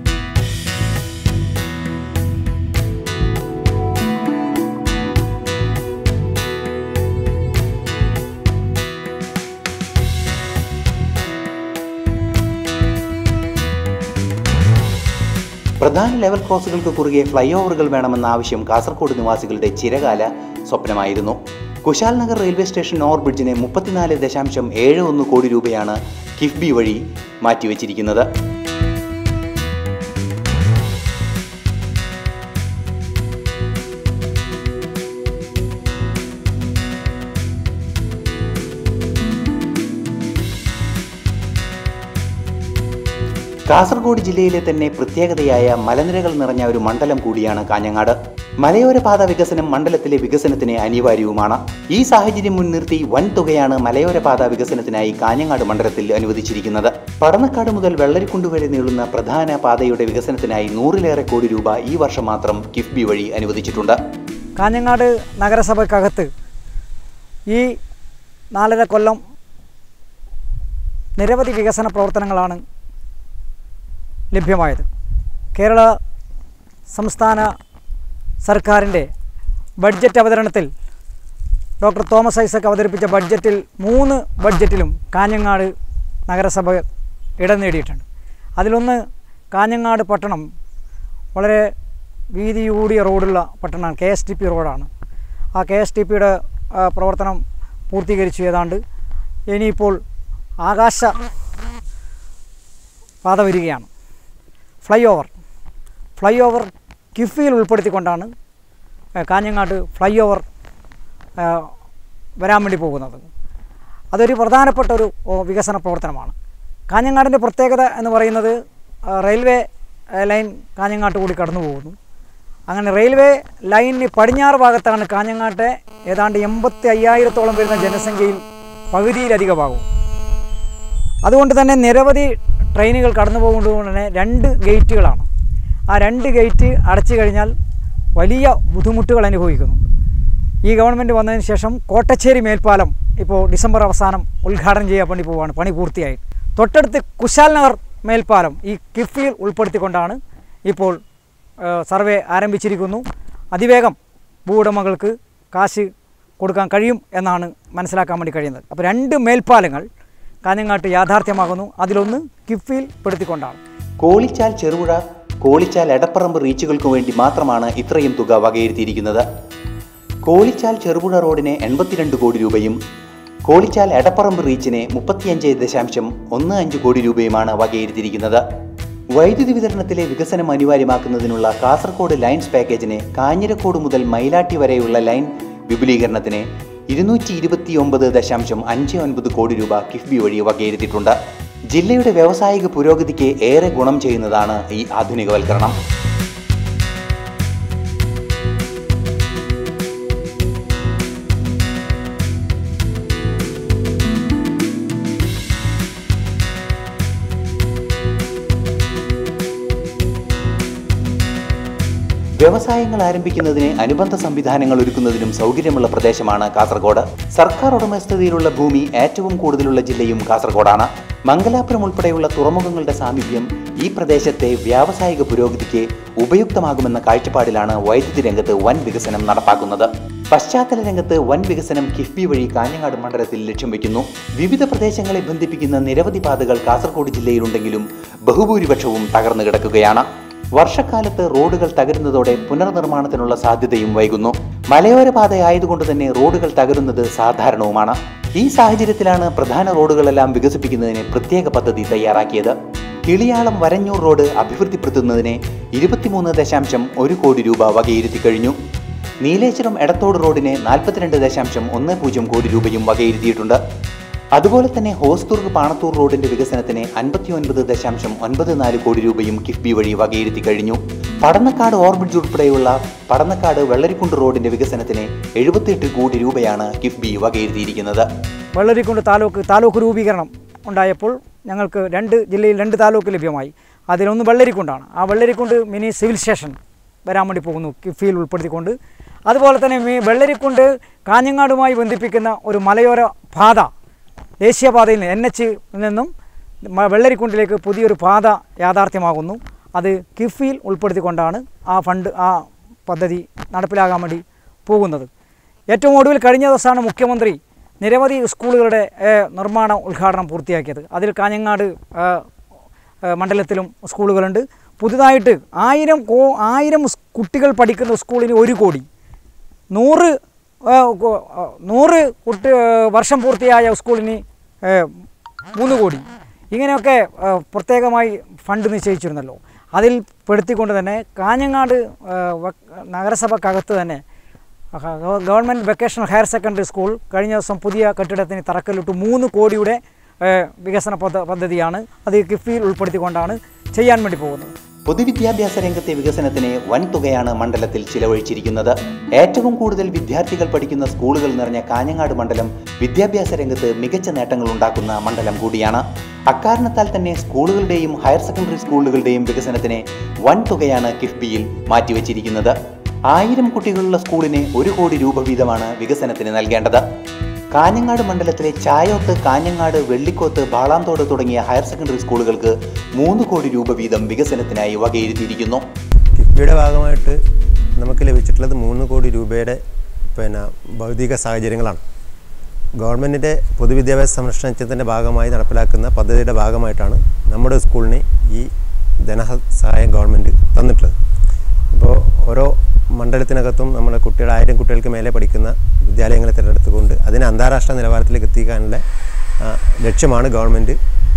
പ്രധാന ലെവൽ ക്രോസുകൾക്ക് കുറുകെ ഫ്ലൈ ഓവറുകൾ വേണമെന്ന ആവശ്യം കാസർഗോഡ് നിവാസികളുടെ ചിരകാല സ്വപ്നമായിരുന്നു. Kushal Nagar railway station over ബ്രിഡ്ജിന് മുപ്പത്തിനാല് ദശാംശം ഏഴ് ഒന്ന് കോടി രൂപയാണ് കിഫ്ബി വഴി മാറ്റിവെച്ചിരിക്കുന്നത്. കാസർഗോഡ് ജില്ലയിലെ തന്നെ പ്രത്യേകതയായ മലനിരകൾ നിറഞ്ഞ ഒരു മണ്ഡലം കൂടിയാണ് കാഞ്ഞങ്ങാട്. മലയോര പാത വികസനം മണ്ഡലത്തിലെ വികസനത്തിന് അനിവാര്യവുമാണ്. ഈ സാഹചര്യം മുൻനിർത്തി വൻ തുകയാണ് മലയോര പാത വികസനത്തിനായി കാഞ്ഞങ്ങാട് മണ്ഡലത്തിൽ അനുവദിച്ചിരിക്കുന്നത്. പടന്നക്കാട് മുതൽ വെള്ളരിക്കുണ്ട് വരെ നീളുന്ന പ്രധാന പാതയുടെ വികസനത്തിനായി നൂറിലേറെ കോടി രൂപ ഈ വർഷം മാത്രം കിഫ്ബി വഴി അനുവദിച്ചിട്ടുണ്ട്.
കാഞ്ഞങ്ങാട് നഗരസഭയ്ക്കകത്ത് ഈ നാലര കൊല്ലം നിരവധി വികസന പ്രവർത്തനങ്ങളാണ് ലഭ്യമായത്. കേരള സംസ്ഥാന സർക്കാരിൻ്റെ ബഡ്ജറ്റ് അവതരണത്തിൽ ഡോക്ടർ തോമസ് ഐസക് അവതരിപ്പിച്ച ബഡ്ജറ്റിൽ മൂന്ന് ബഡ്ജറ്റിലും കാഞ്ഞങ്ങാട് നഗരസഭ ഇടം നേടിയിട്ടുണ്ട്. അതിലൊന്ന് കാഞ്ഞങ്ങാട് പട്ടണം വളരെ വീതി കൂടിയ റോഡുള്ള പട്ടണമാണ്, കെ എസ് ടി പി റോഡാണ്. ആ കെ എസ് ടി പിയുടെ പ്രവർത്തനം പൂർത്തീകരിച്ചു. ഏതാണ്ട് ഇനിയിപ്പോൾ ആകാശ പാത വരികയാണ്. ഫ്ലൈ ഓവർ ഫ്ലൈ ഓവർ കിഫ്ബിയിൽ ഉൾപ്പെടുത്തിക്കൊണ്ടാണ് കാഞ്ഞങ്ങാട് ഫ്ലൈ ഓവർ വരാൻ വേണ്ടി പോകുന്നത്. അതൊരു പ്രധാനപ്പെട്ട ഒരു വികസന പ്രവർത്തനമാണ്. കാഞ്ഞങ്ങാടിൻ്റെ പ്രത്യേകത എന്ന് പറയുന്നത് റെയിൽവേ ലൈൻ കാഞ്ഞങ്ങാട്ട് കൂടി കടന്നു പോകുന്നു. അങ്ങനെ റെയിൽവേ ലൈനിന് പടിഞ്ഞാറ് ഭാഗത്താണ് കാഞ്ഞങ്ങാട്ടെ ഏതാണ്ട് എൺപത്തി അയ്യായിരത്തോളം വരുന്ന ജനസംഖ്യയിൽ പകുതിയിലധിക ഭാഗവും. അതുകൊണ്ട് തന്നെ നിരവധി ട്രെയിനുകൾ കടന്നു പോകുന്നതുകൊണ്ട് തന്നെ രണ്ട് ഗേറ്റുകളാണ്. ആ രണ്ട് ഗേറ്റ് അടച്ചു കഴിഞ്ഞാൽ വലിയ ബുദ്ധിമുട്ടുകൾ അനുഭവിക്കുന്നു. ഈ ഗവൺമെൻറ് വന്നതിന് ശേഷം കോട്ടച്ചേരി മേൽപ്പാലം ഇപ്പോൾ ഡിസംബർ അവസാനം ഉദ്ഘാടനം ചെയ്യാൻ വേണ്ടി പോവുകയാണ്. പണി പൂർത്തിയായി. തൊട്ടടുത്ത് കുശാൽ നഗർ മേൽപ്പാലം ഈ കിഫ്ബിയിൽ ഉൾപ്പെടുത്തിക്കൊണ്ടാണ് ഇപ്പോൾ സർവേ ആരംഭിച്ചിരിക്കുന്നു. അതിവേഗം ഭൂവുടമകൾക്ക് കാശ് കൊടുക്കാൻ കഴിയും എന്നാണ് മനസ്സിലാക്കാൻ വേണ്ടി കഴിയുന്നത്. അപ്പോൾ രണ്ട് മേൽപ്പാലങ്ങൾ കാഞ്ഞങ്ങാട്ട് യാഥാർത്ഥ്യമാകുന്നു. അതിലൊന്ന് കിഫ്ബിയിൽ പെടുത്തിക്കൊണ്ടാണ്.
കോളിച്ചാൽ ചെറുപുഴ, കോളിച്ചാൽ എടപ്പറമ്പ് റീച്ചുകൾക്ക് വേണ്ടി മാത്രമാണ് ഇത്രയും തുക വകയിരുത്തിയിരിക്കുന്നത്. കോളിച്ചാൽ ചെറുപുഴ റോഡിന് എൺപത്തിരണ്ട് കോടി രൂപയും കോളിച്ചാൽ എടപ്പറമ്പ് റീച്ചിന് മുപ്പത്തിയഞ്ച് ദശാംശം ഒന്ന് അഞ്ച് കോടി രൂപയുമാണ് വകയിരുത്തിയിരിക്കുന്നത്. വൈദ്യുതി വിതരണത്തിലെ വികസനം അനിവാര്യമാക്കുന്നതിനുള്ള കാസർഗോഡ് ലൈൻസ് പാക്കേജിന് കാഞ്ഞിരക്കോട് മുതൽ മയിലാട്ടി വരെയുള്ള ലൈൻ വിപുലീകരണത്തിന് ഇരുന്നൂറ്റി ഇരുപത്തി ഒമ്പത് ദശാംശം അഞ്ച് ഒൻപത് കോടി രൂപ കിഫ്ബി വഴി വകയിരുത്തിയിട്ടുണ്ട്. ജില്ലയുടെ വ്യാവസായിക പുരോഗതിക്ക് ഏറെ ഗുണം ചെയ്യുന്നതാണ് ഈ ആധുനികവൽക്കരണം. വ്യവസായങ്ങൾ ആരംഭിക്കുന്നതിന് അനുബന്ധ സംവിധാനങ്ങൾ ഒരുക്കുന്നതിനും സൗകര്യമുള്ള പ്രദേശമാണ് കാസർഗോഡ്. സർക്കാർ ഉടമസ്ഥതയിലുള്ള ഭൂമി ഏറ്റവും കൂടുതലുള്ള ജില്ലയും കാസർഗോഡാണ്. മംഗലാപുരം ഉൾപ്പെടെയുള്ള തുറമുഖങ്ങളുടെ സാമീപ്യം
ഈ പ്രദേശത്തെ വ്യാവസായിക പുരോഗതിക്ക് ഉപയുക്തമാകുമെന്ന കാഴ്ചപ്പാടിലാണ് വൈദ്യുതി രംഗത്ത് വൻ വികസനം നടപ്പാക്കുന്നത്. പശ്ചാത്തല രംഗത്ത് വൻ വികസനം കിഫ്ബി വഴി കാഞ്ഞങ്ങാട് മണ്ഡലത്തിൽ ലക്ഷ്യം വയ്ക്കുന്നു. വിവിധ പ്രദേശങ്ങളെ ബന്ധിപ്പിക്കുന്ന നിരവധി പാതകൾ കാസർഗോഡ് ജില്ലയിലുണ്ടെങ്കിലും ബഹുഭൂരിപക്ഷവും തകർന്നു കിടക്കുകയാണ്. വർഷക്കാലത്ത് റോഡുകൾ തകരുന്നതോടെ പുനർനിർമ്മാണത്തിനുള്ള സാധ്യതയും വൈകുന്നു. മലയോര പാതയായതുകൊണ്ട് തന്നെ റോഡുകൾ തകരുന്നത് സാധാരണവുമാണ്. ഈ സാഹചര്യത്തിലാണ് പ്രധാന റോഡുകളെല്ലാം വികസിപ്പിക്കുന്നതിന് പ്രത്യേക പദ്ധതി തയ്യാറാക്കിയത്. കിളിയാളം വരഞ്ഞൂർ റോഡ് അഭിവൃദ്ധിപ്പെടുത്തുന്നതിന് ഇരുപത്തിമൂന്ന് ദശാംശം ഒരു കോടി രൂപ വകയിരുത്തി കഴിഞ്ഞു. നീലേശ്വരം എടത്തോട് റോഡിന് നാൽപ്പത്തിരണ്ട് ദശാംശം ഒന്ന് പൂജ്യം കോടി രൂപയും വകയിരുത്തിയിട്ടുണ്ട്. അതുപോലെ തന്നെ ഹോസ്ദുർഗ് പാണത്തൂർ റോഡിന്റെ വികസനത്തിന് അൻപത്തി ഒൻപത് ദശാംശം ഒൻപത് നാല് കോടി രൂപയും കിഫ്ബി വഴി വകയിരുത്തി കഴിഞ്ഞു. പടന്നക്കാട് ഓർബിറ്റ് ഉൾപ്പെടെയുള്ള പടന്നക്കാട് വെള്ളരിക്കുണ്ട് റോഡിന്റെ വികസനത്തിന് എഴുപത്തിയെട്ട് കോടി രൂപയാണ് കിഫ്ബി വകയിരുത്തിയിരിക്കുന്നത്.
വെള്ളരിക്കുണ്ട് താലൂക്ക് താലൂക്ക് രൂപീകരണം ഉണ്ടായപ്പോൾ ഞങ്ങൾക്ക് രണ്ട് ജില്ലയിൽ രണ്ട് താലൂക്ക് ലഭ്യമായി. അതിലൊന്ന് വെള്ളരിക്കുണ്ടാണ്. ആ വെള്ളരിക്കുണ്ട് മിനി സിവിൽ സ്റ്റേഷൻ വരാൻ വേണ്ടി പോകുന്നു കിഫ്ബിയിൽ ഉൾപ്പെടുത്തിക്കൊണ്ട്. അതുപോലെ തന്നെ വെള്ളരിക്കുണ്ട് കാഞ്ഞങ്ങാടുമായി ബന്ധിപ്പിക്കുന്ന ഒരു മലയോര പാത ദേശീയപാതയിൽ നിന്ന് എൻ എച്ച് നിന്നും വെള്ളരിക്കുണ്ടിലേക്ക് പുതിയൊരു പാത യാഥാർത്ഥ്യമാകുന്നു. അത് കിഫ്ബിയിൽ ഉൾപ്പെടുത്തിക്കൊണ്ടാണ് ആ ഫണ്ട് ആ പദ്ധതി നടപ്പിലാകാൻ വേണ്ടി പോകുന്നത്. ഏറ്റവും ഒടുവിൽ കഴിഞ്ഞ ദിവസമാണ് മുഖ്യമന്ത്രി നിരവധി സ്കൂളുകളുടെ നിർമ്മാണ ഉദ്ഘാടനം പൂർത്തിയാക്കിയത്. അതിൽ കാഞ്ഞങ്ങാട് മണ്ഡലത്തിലും സ്കൂളുകളുണ്ട്. പുതുതായിട്ട് ആയിരം കോ ആയിരം കുട്ടികൾ പഠിക്കുന്ന സ്കൂളിന് ഒരു കോടി, നൂറ് നൂറ് കുട്ടി വർഷം പൂർത്തിയായ സ്കൂളിന് മൂന്ന് കോടി, ഇങ്ങനെയൊക്കെ പ്രത്യേകമായി ഫണ്ട് നിശ്ചയിച്ചിരുന്നല്ലോ. അതിൽ പെടുത്തിക്കൊണ്ട് തന്നെ കാഞ്ഞങ്ങാട് നഗരസഭക്കകത്ത് തന്നെ government vocational higher secondary school കഴിഞ്ഞ ദിവസം പുതിയ കെട്ടിടത്തിന് തറക്കല്ലിട്ട് മൂന്ന് കോടിയുടെ വികസന പദ്ധതിയാണ്. അത് കിഫ്ബിയിൽ ഉൾപ്പെടുത്തിക്കൊണ്ടാണ് ചെയ്യാൻ വേണ്ടി പോകുന്നത്.
പൊതുവിദ്യാഭ്യാസ രംഗത്തെ വികസനത്തിന് വൻ തുകയാണ് മണ്ഡലത്തിൽ ചിലവഴിച്ചിരിക്കുന്നത്. ഏറ്റവും കൂടുതൽ വിദ്യാർത്ഥികൾ പഠിക്കുന്ന സ്കൂളുകൾ നിറഞ്ഞ കാഞ്ഞങ്ങാട് മണ്ഡലം വിദ്യാഭ്യാസ രംഗത്ത് മികച്ച നേട്ടങ്ങൾ ഉണ്ടാക്കുന്ന മണ്ഡലം കൂടിയാണ്. അക്കാരണത്താൽ തന്നെ സ്കൂളുകളുടെയും ഹയർ സെക്കൻഡറി സ്കൂളുകളുടെയും വികസനത്തിന് വൻ തുകയാണ് കിഫ്ബിയിൽ മാറ്റിവെച്ചിരിക്കുന്നത്. ആയിരം കുട്ടികളുള്ള സ്കൂളിന് ഒരു കോടി രൂപ വീതമാണ് വികസനത്തിന് നൽകേണ്ടത്. കാഞ്ഞങ്ങാട് മണ്ഡലത്തിലെ ചായോത്ത്, കാഞ്ഞങ്ങാട്, വെള്ളിക്കോത്ത്, ബാളാന്തോട് തുടങ്ങിയ ഹയർ സെക്കൻഡറി സ്കൂളുകൾക്ക് മൂന്ന് കോടി രൂപ വീതം വികസനത്തിനായി വകയിരുത്തിയിരിക്കുന്നു.
കിഫ്ബിയുടെ ഭാഗമായിട്ട് നമുക്ക് ലഭിച്ചിട്ടുള്ളത് മൂന്ന് കോടി രൂപയുടെ പിന്നെ ഭൗതിക സാഹചര്യങ്ങളാണ്. ഗവൺമെൻറ്റിൻ്റെ പൊതുവിദ്യാഭ്യാസ സംരക്ഷണത്തിൻ്റെ ഭാഗമായി നടപ്പിലാക്കുന്ന പദ്ധതിയുടെ ഭാഗമായിട്ടാണ് നമ്മുടെ സ്കൂളിന് ഈ ധനസഹായം ഗവൺമെൻറ് തന്നിട്ടുള്ളത്. ഇപ്പോൾ ഓരോ മണ്ഡലത്തിനകത്തും നമ്മുടെ കുട്ടികൾ ആയിരം കുട്ടികൾക്ക് മേലെ പഠിക്കുന്ന വിദ്യാലയങ്ങളെ തിരഞ്ഞെടുത്തുകൊണ്ട് അതിനെ അന്താരാഷ്ട്ര നിലവാരത്തിലേക്ക് എത്തിക്കാനുള്ള ലക്ഷ്യമാണ് ഗവൺമെൻറ്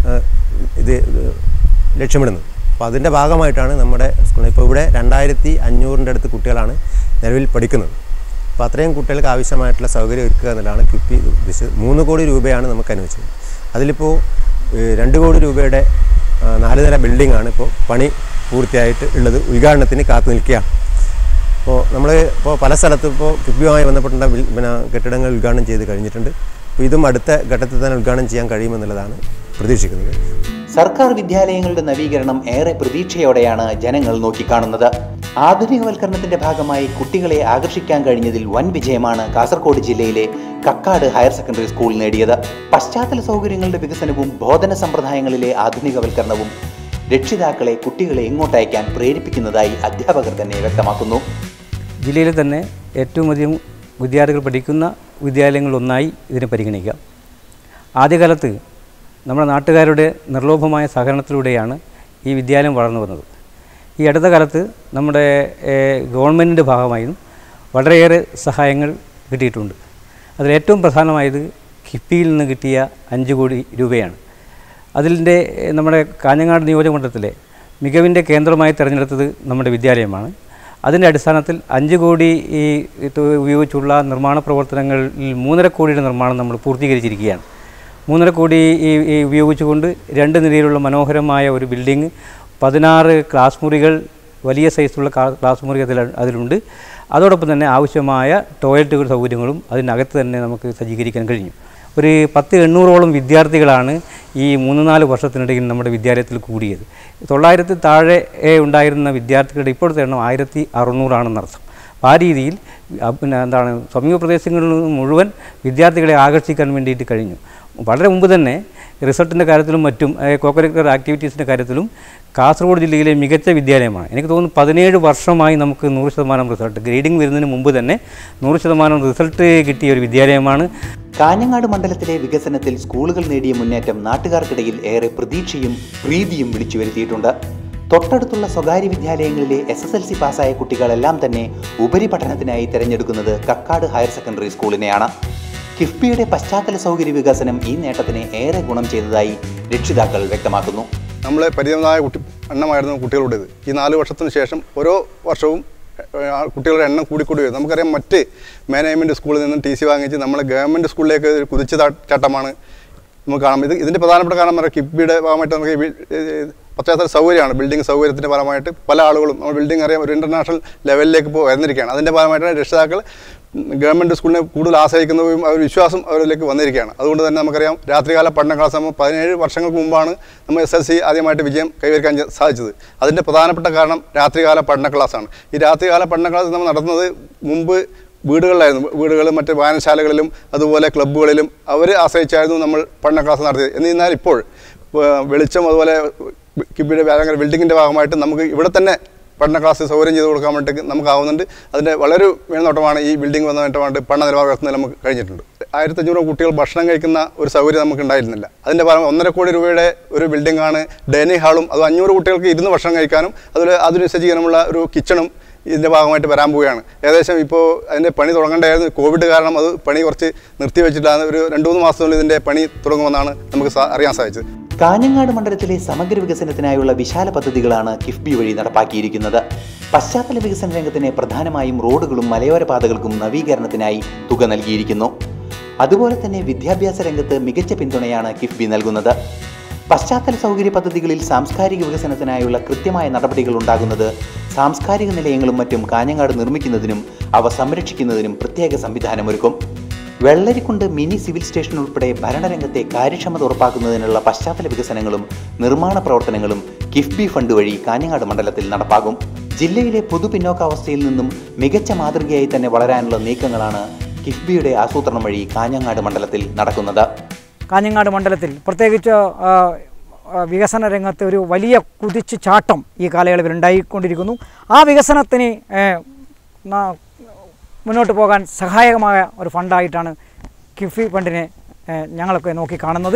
ഇത് ലക്ഷ്യമിടുന്നത്. അപ്പോൾ അതിൻ്റെ ഭാഗമായിട്ടാണ് നമ്മുടെ സ്കൂളിൽ ഇപ്പോൾ ഇവിടെ രണ്ടായിരത്തി അഞ്ഞൂറിൻ്റെ അടുത്ത് കുട്ടികളാണ് നിലവിൽ പഠിക്കുന്നത്. അപ്പോൾ അത്രയും കുട്ടികൾക്ക് ആവശ്യമായിട്ടുള്ള സൗകര്യം ഒരുക്കുക എന്നുള്ളതാണ് കിഫ്ബി ഉദ്ദേശിച്ചത്. മൂന്ന് കോടി രൂപയാണ് നമുക്ക് അനുവദിച്ചത്. അതിലിപ്പോൾ രണ്ട് കോടി രൂപയുടെ നാല് നില ബിൽഡിംഗാണ് ഇപ്പോൾ പണി പൂർത്തിയായിട്ട് ഉള്ളത്, ഉദ്ഘാടനത്തിന് കാത്തു നിൽക്കുകയാണ്. അപ്പോൾ നമ്മൾ ഇപ്പോൾ പല സ്ഥലത്തും ഇപ്പോൾ കിഫ്ബിയുമായി ബന്ധപ്പെട്ടുള്ള പിന്നെ കെട്ടിടങ്ങൾ ഉദ്ഘാടനം ചെയ്ത് കഴിഞ്ഞിട്ടുണ്ട്. അപ്പോൾ ഇതും അടുത്ത ഘട്ടത്തിൽ തന്നെ ഉദ്ഘാടനം ചെയ്യാൻ കഴിയുമെന്നുള്ളതാണ് പ്രതീക്ഷിക്കുന്നത്.
സർക്കാർ വിദ്യാലയങ്ങളുടെ നവീകരണം ഏറെ പ്രതീക്ഷയോടെയാണ് ജനങ്ങൾ നോക്കിക്കാണുന്നത്. ആധുനികവൽക്കരണത്തിന്റെ ഭാഗമായി കുട്ടികളെ ആകർഷിക്കാൻ കഴിഞ്ഞതിൽ വൻ വിജയമാണ് കാസർഗോഡ് ജില്ലയിലെ കക്കാട് ഹയർ സെക്കൻഡറി സ്കൂൾ നേടിയത്. പശ്ചാത്തല സൗകര്യങ്ങളുടെ വികസനവും ബോധന സമ്പ്രദായങ്ങളിലെ ആധുനികവൽക്കരണവും രക്ഷിതാക്കളെ കുട്ടികളെ ഇങ്ങോട്ടയക്കാൻ പ്രേരിപ്പിക്കുന്നതായി അധ്യാപകർ തന്നെ വ്യക്തമാക്കുന്നു.
ജില്ലയിൽ തന്നെ ഏറ്റവും അധികം വിദ്യാർത്ഥികൾ പഠിക്കുന്ന വിദ്യാലയങ്ങളിലൊന്നായി ഇതിനെ പരിഗണിക്കാം. ആദ്യകാലത്ത് നമ്മുടെ നാട്ടുകാരുടെ നിർലോഭമായ സഹകരണത്തിലൂടെയാണ് ഈ വിദ്യാലയം വളർന്നു വന്നത്. ഈ അടുത്ത കാലത്ത് നമ്മുടെ ഗവൺമെൻറ്റിൻ്റെ ഭാഗമായും വളരെയേറെ സഹായങ്ങൾ കിട്ടിയിട്ടുണ്ട്. അതിലേറ്റവും പ്രധാനമായത് കിഫ്ബിയിൽ നിന്ന് കിട്ടിയ അഞ്ച് കോടി രൂപയാണ്. അതിൻ്റെ നമ്മുടെ കാഞ്ഞങ്ങാട് നിയോജകമണ്ഡലത്തിലെ മികവിൻ്റെ കേന്ദ്രമായി തിരഞ്ഞെടുത്തത് നമ്മുടെ വിദ്യാലയമാണ്. അതിൻ്റെ അടിസ്ഥാനത്തിൽ അഞ്ച് കോടി ഈ ഉപയോഗിച്ചുള്ള നിർമ്മാണ പ്രവർത്തനങ്ങളിൽ മൂന്നര കോടിയുടെ നിർമ്മാണം നമ്മൾ പൂർത്തീകരിച്ചിരിക്കുകയാണ്. മൂന്നര കോടി ഈ ഉപയോഗിച്ചുകൊണ്ട് രണ്ട് നിലയിലുള്ള മനോഹരമായ ഒരു ബിൽഡിംഗ്, പതിനാറ് ക്ലാസ് മുറികൾ, വലിയ സൈസുള്ള ക്ലാസ് മുറി അതിൽ അതിലുണ്ട്. അതോടൊപ്പം തന്നെ ആവശ്യമായ ടോയ്ലറ്റുകൾ സൗകര്യങ്ങളും അതിനകത്ത് തന്നെ നമുക്ക് സജ്ജീകരിക്കാൻ കഴിഞ്ഞു. ഒരു പത്ത് എണ്ണൂറോളം വിദ്യാർത്ഥികളാണ് ഈ മൂന്ന് നാല് വർഷത്തിനിടയിൽ നമ്മുടെ വിദ്യാലയത്തിൽ കൂടിയത്. തൊള്ളായിരത്തി താഴെ ഉണ്ടായിരുന്ന വിദ്യാർത്ഥികളുടെ ഇപ്പോഴത്തെ എണ്ണം ആയിരത്തി അറുന്നൂറാണെന്നർത്ഥം. അപ്പോൾ ആ രീതിയിൽ പിന്നെ എന്താണ് സമീപ പ്രദേശങ്ങളിൽ നിന്ന് മുഴുവൻ വിദ്യാർത്ഥികളെ ആകർഷിക്കാൻ വേണ്ടിയിട്ട് കഴിഞ്ഞു. വളരെ മുമ്പ് തന്നെ റിസൾട്ടിൻ്റെ കാര്യത്തിലും മറ്റും കോകരിക്കുലർ ആക്ടിവിറ്റീസിൻ്റെ കാര്യത്തിലും കാസർഗോഡ് ജില്ലയിലെ മികച്ച വിദ്യാലയമാണ്. എനിക്ക് തോന്നുന്നു പതിനേഴ് വർഷമായി നമുക്ക് നൂറ് ശതമാനം റിസൾട്ട് ഗ്രേഡിംഗ് വരുന്നതിന് മുമ്പ് തന്നെ നൂറ് ശതമാനം റിസൾട്ട് കിട്ടിയ ഒരു വിദ്യാലയമാണ്.
കാഞ്ഞങ്ങാട് മണ്ഡലത്തിലെ വികസനത്തിൽ സ്കൂളുകൾ നേടിയ മുന്നേറ്റം നാട്ടുകാർക്കിടയിൽ ഏറെ പ്രതീക്ഷയും പ്രീതിയും വിളിച്ചു വരുത്തിയിട്ടുണ്ട്. തൊട്ടടുത്തുള്ള സ്വകാര്യ വിദ്യാലയങ്ങളിലെ എസ് എസ് എൽ സി പാസ്സായ കുട്ടികളെല്ലാം തന്നെ ഉപരിപഠനത്തിനായി തിരഞ്ഞെടുക്കുന്നത് കക്കാട് ഹയർ സെക്കൻഡറി സ്കൂളിനെയാണ്. കിഫ്ബിയുടെ പശ്ചാത്തല സൗകര്യ വികസനം ഈ നേട്ടത്തിന് ഏറെ ഗുണം ചെയ്തതായി രക്ഷിതാക്കൾ വ്യക്തമാക്കുന്നു.
നമ്മളെ പരിമിതമായ കുട്ടി എണ്ണമായിരുന്നു കുട്ടികളുടേത്. ഈ നാല് വർഷത്തിന് ശേഷം ഓരോ വർഷവും കുട്ടികളുടെ എണ്ണം കൂടിക്കൂടി വരും. നമുക്കറിയാം മറ്റ് മാനേജ്മെൻറ്റ് സ്കൂളിൽ നിന്നും ടി സി വാങ്ങിച്ച് നമ്മളെ ഗവൺമെൻറ് സ്കൂളിലേക്ക് ഒരു കുതിച്ച ചാട്ടമാണ് നമുക്ക് കാണാം. ഇത് ഇതിൻ്റെ പ്രധാനപ്പെട്ട കാരണം പറയാം കിഫ്ബിയുടെ ഭാഗമായിട്ട് നമുക്ക് പശ്ചാത്തല സൗകര്യമാണ്. ബിൽഡിംഗ് സൗകര്യത്തിൻ്റെ ഭാഗമായിട്ട് പല ആളുകളും നമ്മൾ ബിൽഡിംഗ് അറിയാം ഒരു ഇൻ്റർനാഷണൽ ലെവലിലേക്ക് ഇപ്പോൾ വരുന്നിരിക്കുകയാണ്. അതിൻ്റെ ഭാഗമായിട്ടാണ് രക്ഷിതാക്കൾ ഗവൺമെൻറ് സ്കൂളിനെ കൂടുതൽ ആശ്രയിക്കുന്നതും ആ ഒരു വിശ്വാസം അവരിലേക്ക് വന്നിരിക്കുകയാണ്. അതുകൊണ്ട് തന്നെ നമുക്കറിയാം രാത്രികാല പഠന ക്ലാസ് നമ്മൾ പതിനേഴ് വർഷങ്ങൾക്ക് മുമ്പാണ് നമ്മൾ എസ് എൽ സി ആദ്യമായിട്ട് വിജയം കൈവരിക്കാൻ സാധിച്ചത്. അതിൻ്റെ പ്രധാനപ്പെട്ട കാരണം രാത്രികാല പഠന ക്ലാസ്സാണ്. ഈ രാത്രികാല പഠന ക്ലാസ് നമ്മൾ നടത്തുന്നത് മുമ്പ് വീടുകളിലായിരുന്നു. വീടുകളും മറ്റ് വായനശാലകളിലും അതുപോലെ ക്ലബ്ബുകളിലും അവർ ആശ്രയിച്ചായിരുന്നു നമ്മൾ പഠന ക്ലാസ് നടത്തിയത്. എന്നിരുന്നാൽ ഇപ്പോൾ വെളിച്ചം അതുപോലെ കിബിയുടെ വ്യാപാര ബിൽഡിങ്ങിൻ്റെ ഭാഗമായിട്ട് നമുക്ക് ഇവിടെ തന്നെ പഠന ക്ലാസ് സൗകര്യം ചെയ്ത് കൊടുക്കാൻ വേണ്ടി നമുക്കാവുന്നുണ്ട്. അതിൻ്റെ വളരെ മേൽനോട്ടമാണ് ഈ ബിൽഡിംഗ് വന്ന നേട്ടമായിട്ട് പഠന നിലവാരം ഉയർത്തുന്നതിൽ നമുക്ക് കഴിഞ്ഞിട്ടുണ്ട്. ആയിരത്തഞ്ഞൂറ് കുട്ടികൾ ഭക്ഷണം കഴിക്കുന്ന ഒരു സൗകര്യം നമുക്ക് ഉണ്ടായിരുന്നില്ല. അതിൻ്റെ ഭാഗം ഒന്നര കോടി രൂപയുടെ ഒരു ബിൽഡിംഗാണ്. ഡൈനിങ് ഹാളും അത് അഞ്ഞൂറ് കുട്ടികൾക്ക് ഇരുന്ന് ഭക്ഷണം കഴിക്കാനും അതുപോലെ അതിന് സജ്ജീകരണമുള്ള ഒരു കിച്ചണും ഇതിൻ്റെ ഭാഗമായിട്ട് വരാൻ പോവുകയാണ്. ഏകദേശം ഇപ്പോൾ അതിൻ്റെ പണി തുടങ്ങേണ്ടായിരുന്നു. കോവിഡ് കാരണം അത് പണി കുറച്ച് നിർത്തിവെച്ചിട്ടാണ്. ഒരു രണ്ട് മൂന്ന് മാസത്തിനുള്ളിൽ ഇതിൻ്റെ പണി തുടങ്ങുമെന്നാണ് നമുക്ക് അറിയാൻ സാധിച്ചത്.
കാഞ്ഞങ്ങാട് മണ്ഡലത്തിലെ സമഗ്ര വികസനത്തിനായുള്ള വിശാല പദ്ധതികളാണ് കിഫ്ബി വഴി നടപ്പാക്കിയിരിക്കുന്നത്. പശ്ചാത്തല വികസന രംഗത്തിന് പ്രധാനമായും റോഡുകളും മലയോര പാതകൾക്കും നവീകരണത്തിനായി തുക നൽകിയിരിക്കുന്നു. അതുപോലെ തന്നെ വിദ്യാഭ്യാസ രംഗത്ത് മികച്ച പിന്തുണയാണ് കിഫ്ബി നൽകുന്നത്. പശ്ചാത്തല സൗകര്യ പദ്ധതികളിൽ സാംസ്കാരിക വികസനത്തിനായുള്ള കൃത്യമായ നടപടികൾ ഉണ്ടാകുന്നത് സാംസ്കാരിക നിലയങ്ങളും മറ്റും കാഞ്ഞങ്ങാട് നിർമ്മിക്കുന്നതിനും അവ സംരക്ഷിക്കുന്നതിനും പ്രത്യേക സംവിധാനമൊരുക്കും. വെള്ളരിക്കുണ്ട് മിനി സിവിൽ സ്റ്റേഷൻ ഉൾപ്പെടെ ഭരണരംഗത്തെ കാര്യക്ഷമത ഉറപ്പാക്കുന്നതിനുള്ള പശ്ചാത്തല വികസനങ്ങളും നിർമ്മാണ പ്രവർത്തനങ്ങളും കിഫ്ബി ഫണ്ട് വഴി കാഞ്ഞങ്ങാട് മണ്ഡലത്തിൽ നടപ്പാകും. ജില്ലയിലെ പൊതുപിന്നോക്കാവസ്ഥയിൽ നിന്നും മികച്ച മാതൃകയായി തന്നെ വളരാനുള്ള നീക്കങ്ങളാണ് കിഫ്ബിയുടെ ആസൂത്രണം വഴി കാഞ്ഞങ്ങാട് മണ്ഡലത്തിൽ നടക്കുന്നത്.
കാഞ്ഞങ്ങാട് മണ്ഡലത്തിൽ പ്രത്യേകിച്ച് വികസന രംഗത്ത് ഒരു വലിയ കുതിച്ചു ചാട്ടം ഈ കാലയളവിൽ ഉണ്ടായിക്കൊണ്ടിരിക്കുന്നു. ആ വികസനത്തിന് മുന്നോട്ട് പോകാൻ സഹായകമായ ഒരു ഫണ്ടായിട്ടാണ് കിഫ്ബി ഫണ്ടിനെ ഞങ്ങളൊക്കെ നോക്കി കാണുന്നത്.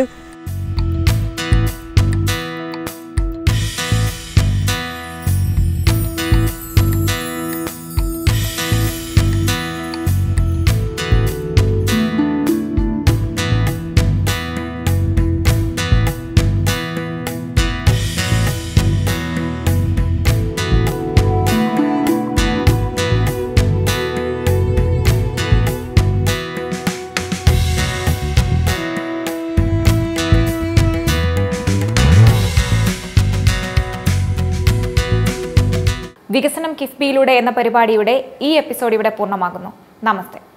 വികസനം കിഫ്ബിയിലൂടെ എന്ന പരിപാടിയുടെ ഈ എപ്പിസോഡ് ഇവിടെ പൂർണ്ണമാകുന്നു. നമസ്തേ.